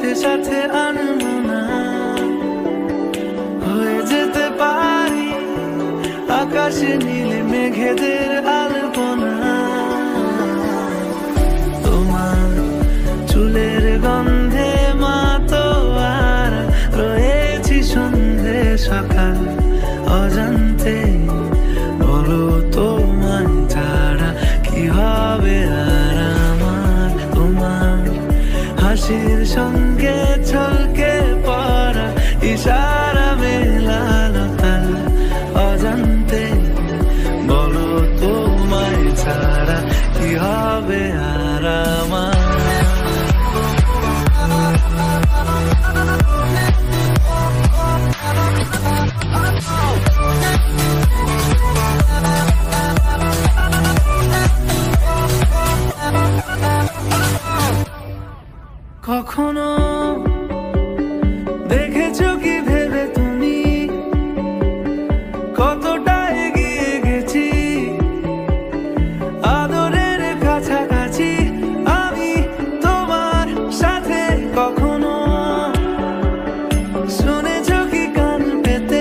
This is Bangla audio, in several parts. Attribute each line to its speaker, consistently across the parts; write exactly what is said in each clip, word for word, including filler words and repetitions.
Speaker 1: সাথে সাথে আনবো না, হয়ে যেতে পারি আকাশে নীলে মেঘেদের আলপনা। তোমার চুলের গন্ধে মাতোয়ার রয়েছি সন্ধে সকাল অজান্তে। বলো তোমায় ছাড়া কি হবে আর আমার, তোমার হাসির সঙ্গে ছলকে পড়া ইশারা মেলানো তার অজান্তে। বলো তোমায় ছাড়া কি হবে আর আমার। কখনো দেখেছো কি ভেবে তুমি কতটা এগিয়ে গেছি, আদরের কাছাকাছি আমি তোমার সাথে। কখনো শুনেছো কি কান পেতে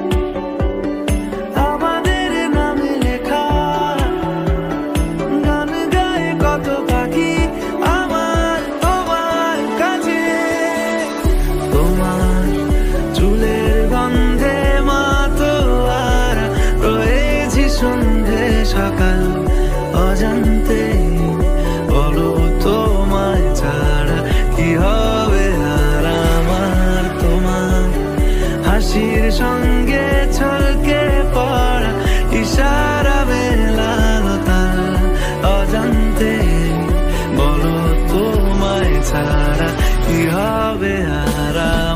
Speaker 1: আমাদের নামে লেখা গান গায়ে কত পাখি আমার তোমার কাছে। তোমার চুলের গন্ধে মাতোয়ার রয়েছি সন্ধে সকাল অজান্তে। বলো তোমায় ছাড়া কি হবে আর আমার, তোমার হাসির সঙ্গে ছলকে পড়া ইশারা মেলানো তার অজান্তে। বলো তোমায় ছাড়া কি হবে আর